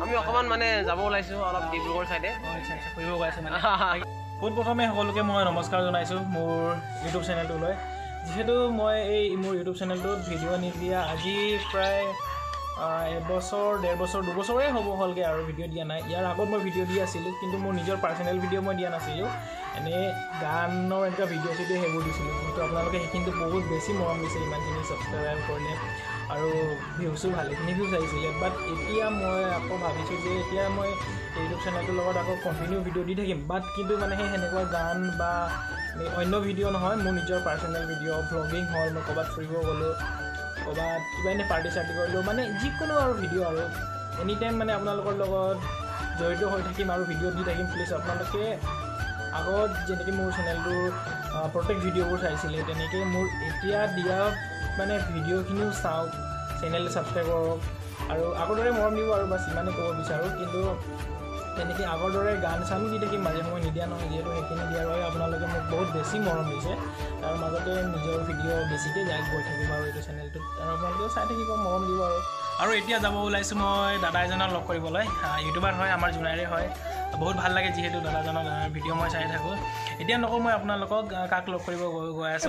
আমি অকমান মানে যাব ওলাইছো অলপ ডিব্ৰুগড় সাইডে আচ্ছা আচ্ছা ফুৰিব গৈ আছে মানে বহুত প্ৰথমে সকলোকে মই নমস্কাৰ জনাইছোঁ মোৰ ইউটিউব চেনেলটোলৈ যিহেতু মই এই মোৰ ইউটিউব চেনেলটোত ভিডিঅ' নিদিয়া আজি প্ৰায় এবছৰ 1.5 বছৰ 2 বছৰেই হ'ব হ'লগৈ আৰু ভিডিঅ' দিয়া নাই ইয়াৰ আগত মই ভিডিঅ' দি আছিলোঁ কিন্তু মোৰ নিজৰ পাৰ্চনেল ভিডিঅ' মই দিয়া নাছিলোঁ এনেই গানৰ এনেকুৱা ভিডিঅ' চিডিঅ' সেইবোৰ দিছিলোঁ কিন্তু আপোনালোকে সেইখিনিতো বহুত বেছি মৰম দিছে ইমানখিনি ছাবস্ক্ৰাইব কৰিলে আৰু ভিউজো ভালেখিনি ভিউজ আহিছিলে বাট এতিয়া মই আকৌ ভাবিছোঁ যে এতিয়া মই ইউটিউব চেনেলটোৰ লগত আকৌ কণ্টিনিউ ভিডিঅ' দি থাকিম বাট কিন্তু মানে সেই সেনেকুৱা গান বা অন্য ভিডিঅ' নহয় মোৰ নিজৰ পাৰ্চনেল ভিডিঅ' ভ্লগিং হ'ল মই ক'ৰবাত ফুৰিব গ'লোঁ ক'ৰবাত কিবা এনেই পাৰ্টি চাৰ্টি কৰিলোঁ মানে যিকোনো আৰু ভিডিঅ' আৰু এনি টাইম মানে আপোনালোকৰ লগত জড়িত হৈ থাকিম আৰু ভিডিঅ' দি থাকিম প্লিজ আপোনালোকে আগত যেনেকৈ মোৰ চেনেলটোৰ প্ৰত্যেক ভিডিঅ'বোৰ চাইছিলে তেনেকৈ মোৰ এতিয়া দিয়া মানে ভিডিঅ'খিনিও চাওক চেনেলটো ছাবস্ক্ৰাইব কৰক আৰু আগৰ দৰে মৰম দিব আৰু বাছ ইমানেই ক'ব বিচাৰোঁ কিন্তু তেনেকৈ আগৰ দৰে গান চানো দি থাকিম মাজে সময় নিদিয়া নহয় যিহেতু সেইখিনি দিয়াৰ বাবে আপোনালোকে মোক বহুত বেছি মৰম দিছে তাৰ মাজতে নিজৰ ভিডিঅ' বেছিকৈ যাই গৈ থাকিম আৰু এইটো চেনেলটোত আৰু আপোনালোকেও চাই থাকিব মৰম দিব আৰু এতিয়া যাব ওলাইছোঁ মই দাদা এজনক লগ কৰিবলৈ ইউটিউবাৰ হয় আমাৰ জোনাইৰে হয় বহুত ভাল লাগে যিহেতু দাদাজনৰ ভিডিঅ' মই চাই থাকোঁ এতিয়া নকওঁ মই আপোনালোকক কাক লগ কৰিব গৈ আছোঁ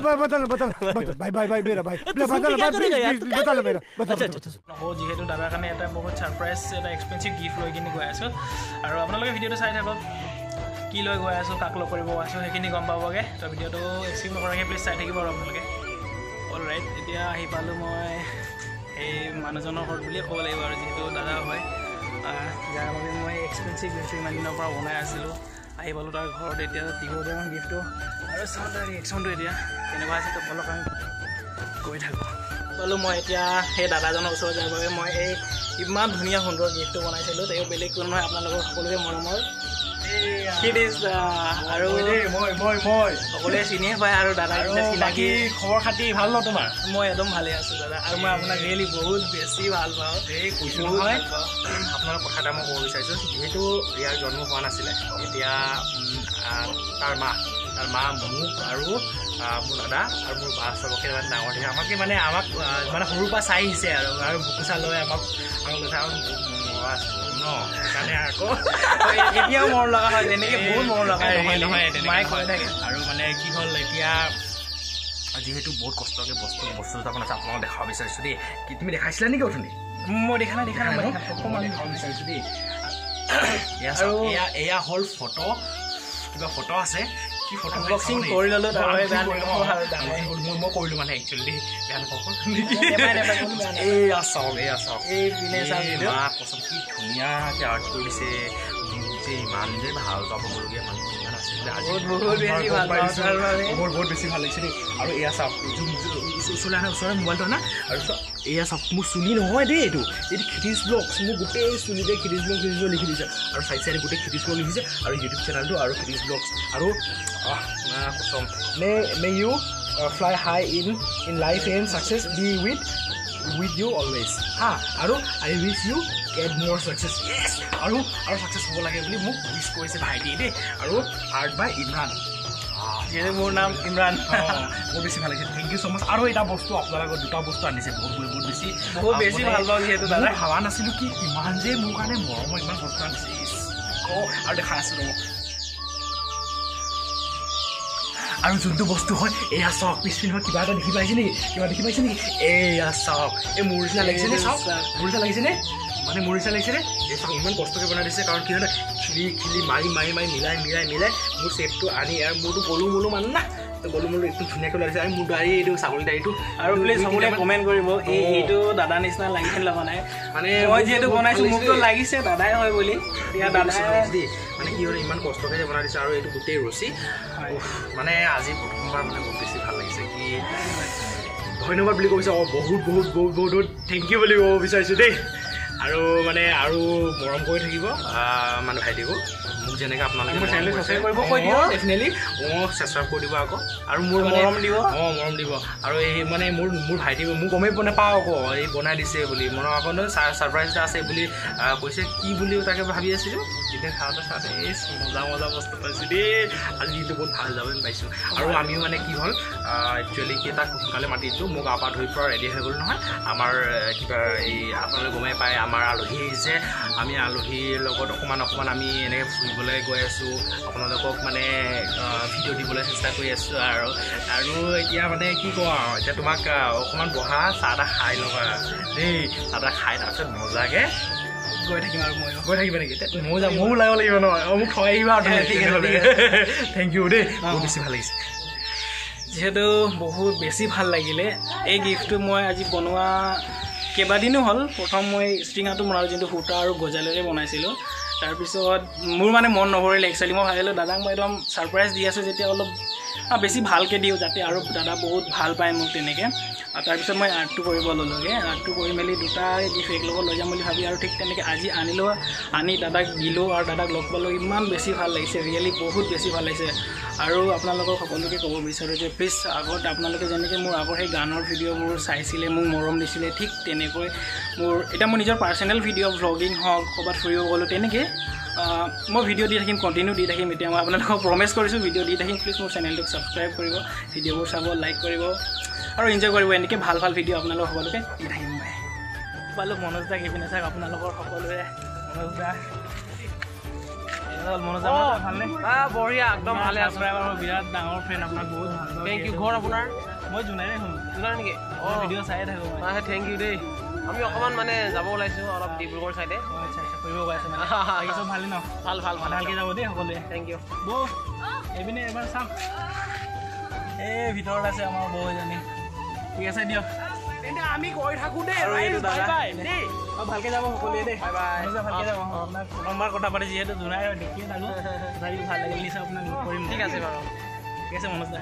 নকওঁ যিহেতু দাদাৰ কাৰণে এটা বহুত ছাৰপ্ৰাইজ এটা এক্সপেঞ্চিভ গিফ্ট লৈ কিনে গৈ আছোঁ আৰু আপোনালোকে ভিডিঅ'টো চাই থাকক কি লৈ গৈ আছোঁ কাক লগ কৰিব আছোঁ সেইখিনি গম পাবগৈ তো ভিডিঅ'টো স্কিপ নকৰাকৈ প্লিজ চাই থাকিব আৰু আপোনালোকে অল ৰাইট এতিয়া আহি পালোঁ মই এই মানুহজনৰ ঘৰত বুলিয়ে ক'ব লাগিব আৰু যিহেতু দাদা হয় যাৰ বাবে মই এক্সপেঞ্চিভ গিফ্টটো ইমান দিনৰ পৰা বনাই আছিলোঁ আহি পালোঁ তাৰ ঘৰত এতিয়া দিব দিয়া গিফ্টটো আৰু চাওঁ তাৰ ৰিয়েকশ্যনটো এতিয়া কেনেকুৱা আছে তো বলক আমি গৈ থাকোঁ পালোঁ মই এতিয়া সেই দাদাজনৰ ওচৰত যাৰ বাবে মই এই ইমান ধুনীয়া সুন্দৰ গিফ্টটো বনাইছিলোঁ তেওঁ বেলেগ কোনো নহয় আপোনালোকৰ সকলোকে মৰমৰ KHITISH আৰু মই সকলোৱে চিনিয়ে পায় আৰু দাদা চিনাকি খবৰ খাতি ভাল ন তোমাৰ মই একদম ভালে আছোঁ দাদা আৰু মই আপোনাক ৰিয়েলি বহুত বেছি ভাল পাওঁ এই কৈছোঁ নহয় আপোনাৰ কথা এটা মই ক'ব বিচাৰিছোঁ যিহেতু ইয়াৰ জন্ম হোৱা নাছিলে এতিয়া তাৰ মা মোক আৰু মোৰ দাদা আৰু মোৰ বা চবকে মানে ডাঙৰ দিছে আমাক মানে সৰুৰ পৰা চাই আহিছে আৰু বুকুচা লৈ আমাক ন সেইকাৰণে আকৌ এতিয়াও মৰম লগা হয় তেনেকৈ বহুত মৰম লগা নহয় মায়ে কৈ থাকে আৰু মানে কি হ'ল এতিয়া যিহেতু বহুত কষ্টকৈ বস্তু দুটা বনাইছে আপোনালোকক দেখাব বিচাৰিছোঁ দেই তুমি দেখাইছিলা নেকি অথনি মই দেখা নাই অকণমান দেখাব বিচাৰিছোঁ দেই এয়া হ'ল ফটো কিবা ফটো আছে কি ফটো আনবক্সিং কৰি ল'লোঁ মই কৰিলোঁ মানে একচুৱেলি বেয়া নাপাওঁ এয়া চাওক এই কচম কি ধুনীয়াকৈ আৰ্ট কৰি দিছে যে ইমান যে ভাল পাবলগীয়া মানুহ ইমান আছে বহুত বেছি ভাল লাগিছে দেই আৰু এয়া চাওক ওচৰলৈ মোবাইলটো না আৰু এয়া চাওক মোৰ চুলি নহয় দেই এইটো KHITISH ব্লগছ মোৰ গোটেই চুলিতে KHITISH ব্লগ লিখি দিছে আৰু চাইডে গোটেই KHITISH ব্লগ লিখিছে আৰু ইউটিউব চেনেলটো আৰু KHITISH ব্লগছ আৰু কচম may you fly high in life and success be with you always আৰু I wish you get more success yes আৰু ছাকচেছ হ'ব লাগে বুলি মোক উইছ কৰিছে ভাইটিয়ে দেই আৰু আৰ্ট বাই ইমৰান যিহেতু মোৰ নাম ইমৰান বহুত বেছি ভাল লাগিছে থেংক ইউ ছ' মাছ আৰু এটা বস্তু আপোনালোকৰ দুটা বস্তু আনিছে বহুত বেছি ভাল পাওঁ যিহেতু দাদা ভাবা নাছিলোঁ কি ইমান যে মোৰ কাৰণে মৰমৰ ইমান বস্তু আনিছে আৰু দেখা আছিলোঁ আৰু যোনটো বস্তু হয় এয়া চাওক পিছপিনে কিবা এটা দেখি পাইছে নেকি এয়া চাওক এই মোৰ নিচিনা লাগিছেনে চাওক মোৰ নিচিনা লাগিছেনে মানে মোৰ নিচিনা লাগিছেনে এই চাওক ইমান কষ্টকৈ বনাই দিছে কাৰণ কি হয় খিলি মাৰি মিলাই মোৰ শ্বেপটো আনি আৰু মোৰতো গলু মানুহ না তো গলু একদম ধুনীয়াকৈ লাগিছে আৰু মোৰ দাড়ি এইটো ছাগলী দাড়িটো আৰু প্লিজ সকলোৱে কমেণ্ট কৰিব এইটো দাদা নিচিনা লাগিছিল বনাই মানে মই যিহেতু বনাইছোঁ মোকতো লাগিছে দাদাই হয় বুলি এতিয়া দাদাই দেই মানে কি হ'ল ইমান কষ্টকৈ বনাই দিছে আৰু এইটো গোটেই ৰচি মানে আজি প্ৰথমবাৰ মানে বহুত বেছি ভাল লাগিছে কি ধন্যবাদ বুলি ক'ব বিচাৰোঁ বহুত থেংক ইউ বুলি ক'ব বিচাৰিছোঁ দেই আৰু মানে আৰু মৰম কৰি থাকিব মানে ভাইটিকো মোক যেনেকৈ আপোনালোকে মোৰ চেনেলটো ছাবস্ক্ৰাইব কৰিব কৈ দিব ডেফিনেটলি ছাবস্ক্ৰাইব কৰি দিব আকৌ আৰু মোৰ মৰম দিব আৰু এই মানে মোৰ ভাইটিকো মোক গমেই নাপাওঁ আকৌ এই বনাই দিছে বুলি মনৰ আকৌ ছাৰপ্ৰাইজ এটা আছে বুলি কৈছে কি বুলিও তাকে ভাবি আছিলোঁ তেতিয়া চাওঁতে এই মজা বস্তু পাইছোঁ দেই আজি দিনটো বহুত ভাল যাব যেন পাইছোঁ আৰু আমিও মানে কি হ'ল একচুৱেলি কি তাক সোনকালে মাতি দিলোঁ মোক আপা ধুই পৰা ৰেডি হৈ গ'ল নহয় আমাৰ কিবা এই আপোনালোকে গমেই পায় আমাৰ আলহী আহিছে আমি আলহীৰ লগত অকণমান আমি এনেকৈ ফুৰিবলৈ গৈ আছোঁ আপোনালোকক মানে ভিডিঅ' দিবলৈ চেষ্টা কৰি আছোঁ আৰু এতিয়া মানে কি কওঁ আৰু এতিয়া তোমাক অকণমান বহা চাহ এটা খাই ল'বা দেই চাহ এটা খাই তাৰপিছত মজাকৈ গৈ থাকিম আৰু মই গৈ থাকিবা নেকি ময়ো যাম ময়ো ওলাব লাগিব নহয় মোক থৈ আহিবা আৰু থেংক ইউ দেই বহুত বেছি ভাল লাগিছে যিহেতু বহুত বেছি ভাল লাগিলে এই গিফ্টটো মই আজি বনোৱা কেইবাদিনো হ'ল প্ৰথম মই ষ্ট্ৰিঙাটো বনালোঁ যোনটো সূতা আৰু গজালেৰে বনাইছিলোঁ তাৰপিছত মোৰ মানে মন নভৰিলে একচুৱেলি মই ভাবিলোঁ দাদাক মই একদম ছাৰপ্ৰাইজ দি আছোঁ যেতিয়া অলপ বেছি ভালকৈ দিওঁ যাতে আৰু দাদা বহুত ভাল পায় মোক তেনেকৈ তাৰপিছত মই আৰ্টটো কৰিব ল'লোঁগৈ আৰ্টটো কৰি মেলি দুটা গিফ্ট এক লগত লৈ যাম বুলি ভাবি আৰু ঠিক তেনেকৈ আজি আনি দাদাক দিলোঁ আৰু দাদাক লগ পালোঁ ইমান বেছি ভাল লাগিছে ৰিয়েলি বহুত বেছি ভাল লাগিছে আৰু আপোনালোকক সকলোকে ক'ব বিচাৰোঁ যে প্লিজ আগত আপোনালোকে যেনেকৈ মোৰ আগৰ সেই গানৰ ভিডিঅ'বোৰ চাইছিলে মোক মৰম দিছিলে ঠিক তেনেকৈ মোৰ এতিয়া মোৰ নিজৰ পাৰ্চনেল ভিডিঅ' ভ্লগিং হওক ক'ৰবাত ফুৰিব গ'লোঁ তেনেকৈ মই ভিডিঅ' দি থাকিম কণ্টিনিউ দি থাকিম এতিয়া মই আপোনালোকক প্ৰমিছ কৰিছোঁ ভিডিঅ' দি থাকিম প্লিজ মোৰ চেনেলটোক ছাবস্ক্ৰাইব কৰিব ভিডিঅ'বোৰ চাব লাইক কৰিব আৰু এনজয় কৰিব এনেকৈ ভাল ভাল ভিডিঅ' আপোনালোক সকলোকে দি থাকিম মই পালোঁ মনোজ দাক এইপিনে চাওক আপোনালোকৰ সকলোৱে মনোজ ভালনে বঢ়িয়া একদম ভালে আছোঁ বিৰাট ডাঙৰ ফ্ৰেণ্ড আপোনাক বহুত ভাল থেংক ইউ ঘৰ আপোনাৰ মই জোনাৰে শুনো জোনাৰ নেকি ভিডিঅ' চায়ে থাকোঁ থেংক ইউ দেই আমি অকণমান মানে যাব ওলাইছোঁ অলপ ডিব্ৰুগড় চাইডে আচ্ছা কৰিব গৈ আছে মানে চব ভালেই ন ভাল ভালকৈ যাব দেই সকলোৱে থেংক ইউ বৌ এইপিনে এবাৰ চাওক এই ভিতৰত আছে আমাৰ বৌ এজনী ঠিক আছে দিয়ক আমি গৈ থাকোঁ দেই ভালকৈ যাব সকলোৱে দেই ভালকৈ যাব আপোনাক প্ৰথমবাৰ কথা পাতি যিহেতু জোনাই দেখিয়ে থাকোঁ তথাপি ভাল লাগিল নিশ্চয় আপোনাক লগ কৰিম ঠিক আছে বাৰু ঠিক আছে মনোজ দা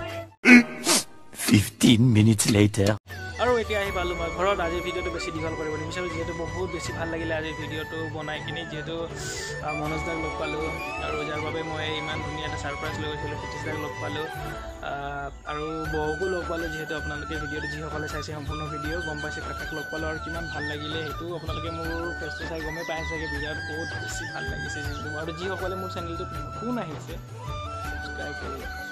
15 minutes later আৰু এতিয়া আহি পালোঁ মই ঘৰত আজিৰ ভিডিঅ'টো বেছি দীঘল কৰিব নিবিচাৰোঁ যিহেতু বহুত বেছি ভাল লাগিলে আজিৰ ভিডিঅ'টো বনাই কিনি যিহেতু মনোজ দাক লগ পালোঁ আৰু যাৰ বাবে মই ইমান ধুনীয়া এটা ছাৰপ্ৰাইজ লৈ গৈছিলোঁ ক্ষিতিশ দাক লগ পালোঁ আৰু বৌকো লগ পালোঁ যিহেতু আপোনালোকে ভিডিঅ'টো যিসকলে চাইছে সম্পূৰ্ণ ভিডিঅ' গম পাইছে কাকাক লগ পালোঁ আৰু কিমান ভাল লাগিলে সেইটো আপোনালোকে মোৰ ফেচটো চাই গমেই পাই চাগে ভিডিঅ'ত বহুত বেছি ভাল লাগিছে যিহেতু আৰু যিসকলে মোৰ চেনেলটোত নতুন আহিছে ছাবস্ক্ৰাইব কৰিব